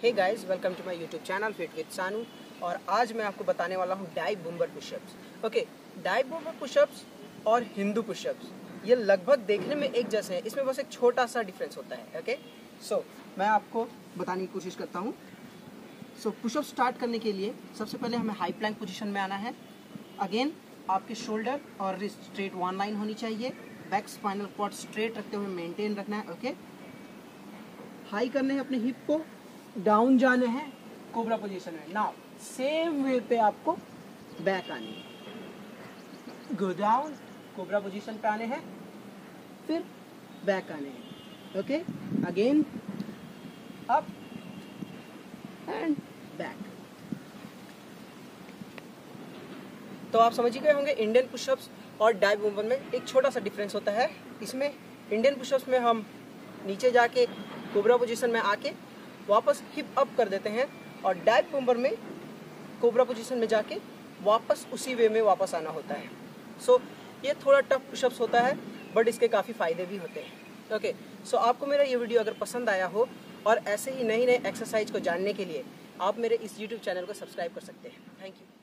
Hey guys, welcome to my YouTube channel fit with Sanu. और आज मैं आपको बताने वाला हूँ dive bomber pushups. Okay, dive bomber pushups और हिंदू पुशअप्स ये लगभग देखने में एक जैसे हैं, इसमें बस एक छोटा सा डिफरेंस होता है। ओके, सो मैं आपको बताने की कोशिश करता हूँ। सो पुशअप स्टार्ट करने के लिए सबसे पहले हमें हाई प्लैंक पोजीशन में आना है। अगेन आपके शोल्डर और रिस्ट स्ट्रेट वन लाइन होनी चाहिए। बैक स्पाइनल कॉर्ड स्ट्रेट रखते हुए मेंटेन रखना है। ओके, हाई करने हैं अपने हिप को, डाउन जाने हैं कोबरा पोजीशन में। नाउ सेम वे पे आपको बैक आने हैं, गो डाउन कोबरा पोजीशन पे आने हैं, फिर बैक आने हैं। Okay, again up and back. तो आप समझ ही गए होंगे इंडियन पुशअप्स और डाइव बूमर में एक छोटा सा डिफरेंस होता है। इसमें इंडियन पुशअप्स में हम नीचे जाके कोबरा पोजीशन में आके वापस हिप अप कर देते हैं, और डाइव बूमर में कोबरा पोजीशन में जाके वापस उसी वे में वापस आना होता है। सो ये थोड़ा टफ पुशअप्स होता है, बट इसके काफ़ी फ़ायदे भी होते हैं। ओके, सो आपको मेरा ये वीडियो अगर पसंद आया हो और ऐसे ही नई नई एक्सरसाइज को जानने के लिए आप मेरे इस यूट्यूब चैनल को सब्सक्राइब कर सकते हैं। Thank you.